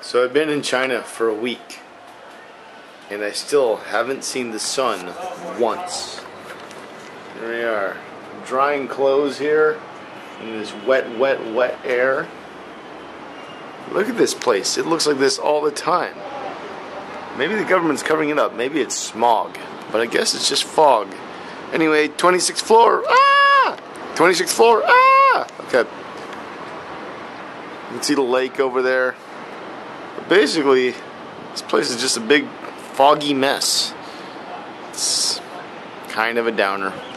So I've been in China for a week, and I still haven't seen the sun once. Here we are, drying clothes here in this wet, wet, wet air. Look at this place. It looks like this all the time. Maybe the government's covering it up. Maybe it's smog, but I guess it's just fog. Anyway, 26th floor. Ah! 26th floor. Ah! Okay. You can see the lake over there. But basically, this place is just a big foggy mess. It's kind of a downer.